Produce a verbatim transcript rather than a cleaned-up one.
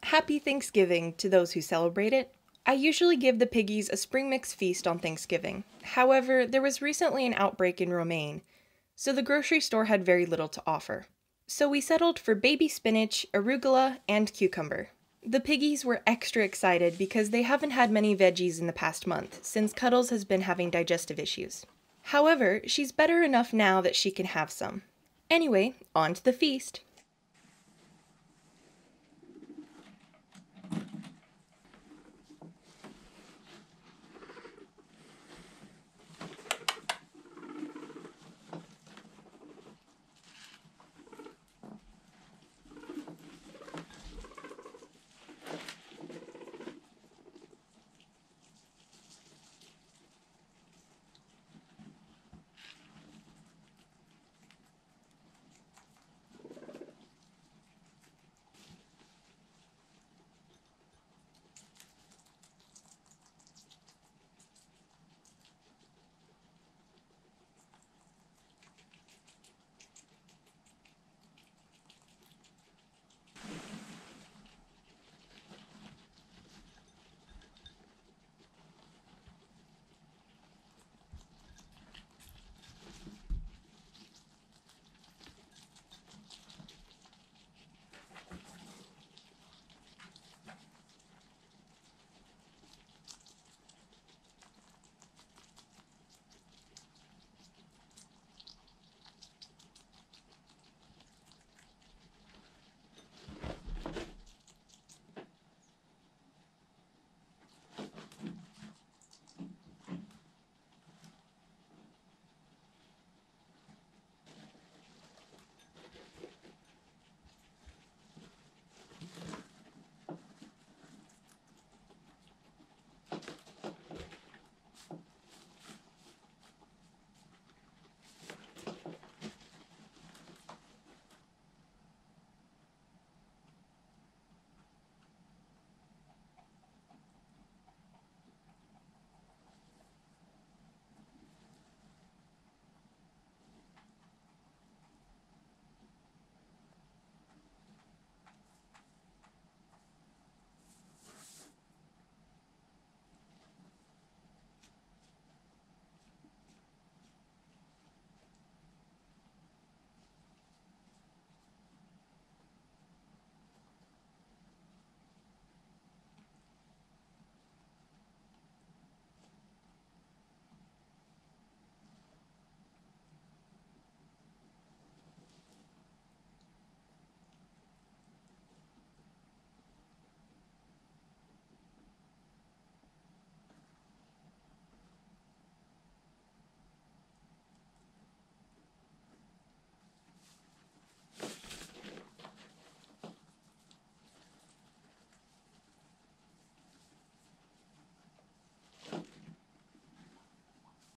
Happy Thanksgiving to those who celebrate it. I usually give the piggies a spring mix feast on Thanksgiving. However, there was recently an outbreak in Romaine, so the grocery store had very little to offer. So we settled for baby spinach, arugula, and cucumber. The piggies were extra excited because they haven't had many veggies in the past month, since Cuddles has been having digestive issues. However, she's better enough now that she can have some. Anyway, on to the feast.